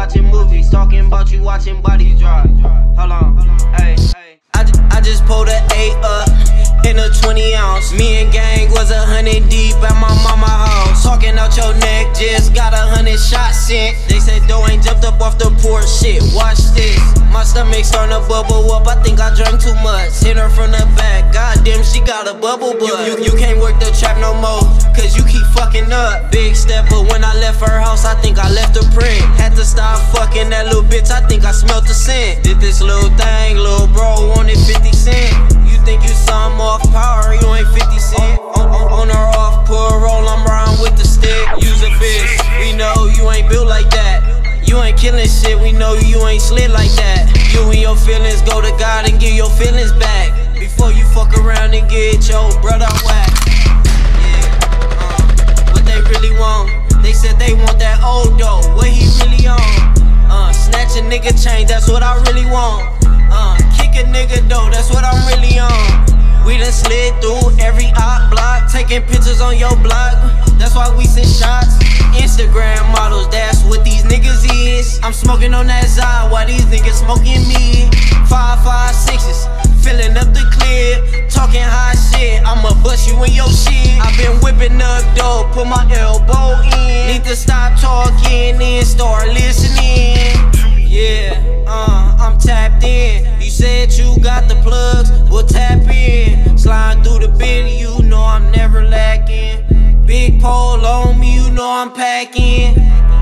watching movies, talking about you watching bodies drop. Hold on, hey. I just pulled a 8 up in a 20 ounce. Me and gang was 100 deep at my mama house. Talking out your neck, just got 100 shots sent. They said Doe ain't jumped up off the porch, shit, watch this. My stomach starting to bubble up, I think I drank too much. Hit her from the back, goddamn, she got a bubble butt. You can't work the trap no more, cause you keep fucking up. Big step, but when I left her house, I think I left a print. Had to stop fucking that little bitch, I think I smelt the scent. Did this little thing, little bro wanted 50 cent. You think you some off power, you ain't 50 cent. On or off parole, I'm riding with the stick. Use a bitch, we know you ain't built like that. You ain't killing shit, we know you ain't slid like that. You and your feelings, go to God and give your feelings back before you fuck around and get your brother whacked. Yeah, what they really want? They said they want that old dough, what he really on? Snatch a nigga chain, that's what I really want. Kick a nigga dough, that's what I'm really on. We done slid through every op block, taking pictures on your block, that's why we send shots. Instagram models, that's what these niggas is. I'm smoking on that Zod, while these niggas smoking me. 5.56s, filling up the clip, talking high shit, I'ma bust you in your shit. I been whipping up dope, put my elbow in. Need to stop talking and start listening. Yeah, I'm tapped in. You said you got the plugs, we'll tap in. Sliding through the bid, you know I'm never lacking. Big pole on me, you know I'm packing.